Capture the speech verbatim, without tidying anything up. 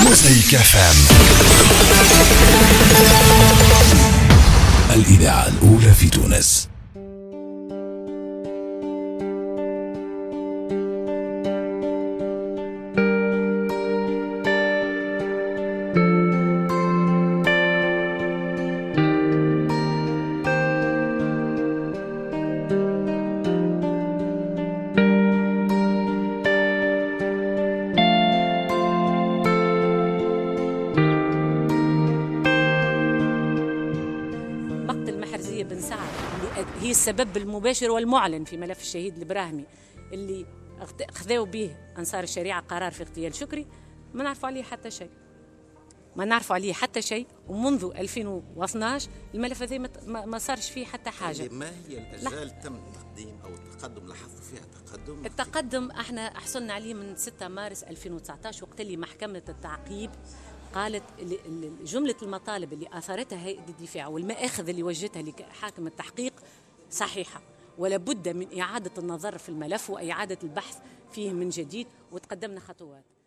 موزايك اف ام، الإذاعة الأولى في تونس. بن سعد اللي هي السبب المباشر والمعلن في ملف الشهيد البراهمي اللي خذوا به أنصار الشريعة قرار في اغتيال شكري، ما نعرفوا عليه حتى شيء، ما نعرفوا عليه حتى شيء. ومنذ ألفين واثناش الملف هذا ما صارش فيه حتى حاجة. ما هي الأجال تم التقديم أو التقدم لاحظتوا فيها تقدم؟ التقدم احنا حصلنا عليه من ستة مارس ألفين وتسعطاش، وقت اللي محكمة التعقيب قالت جملة المطالب اللي أثارتها هيئة الدفاع والمآخذ اللي وجهتها لحاكم التحقيق صحيحة، ولا بد من إعادة النظر في الملف وإعادة البحث فيه من جديد، وتقدمنا خطوات.